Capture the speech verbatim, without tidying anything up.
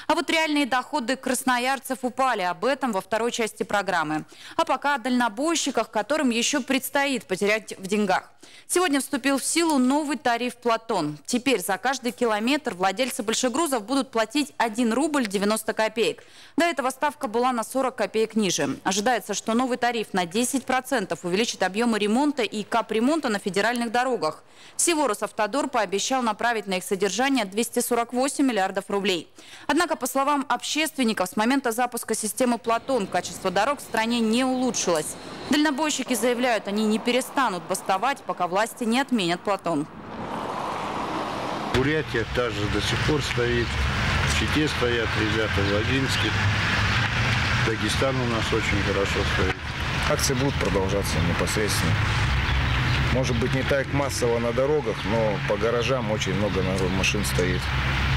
А вот реальные доходы красноярцев упали. Об этом во второй части программы. А пока о дальнобойщиках, которым еще предстоит потерять в деньгах. Сегодня вступил в силу новый тариф «Платон». Теперь за каждый километр владельцы большегрузов будут платить один рубль девяносто копеек. До этого ставка была на сорок копеек ниже. Ожидается, что новый тариф на десять процентов увеличит объемы ремонта и капремонта на федеральных дорогах. Всего Росавтодор пообещал направить на их содержание двести сорок восемь миллиардов рублей. Однако, по словам общественников, с момента запуска системы «Платон» качество дорог в стране не улучшилось. Дальнобойщики заявляют, они не перестанут бастовать, пока власти не отменят «Платон». Бурятия та же до сих пор стоит. В Чите стоят ребята, в Ладинске. Дагестан у нас очень хорошо стоит. Акции будут продолжаться непосредственно. Может быть, не так массово на дорогах, но по гаражам очень много машин стоит.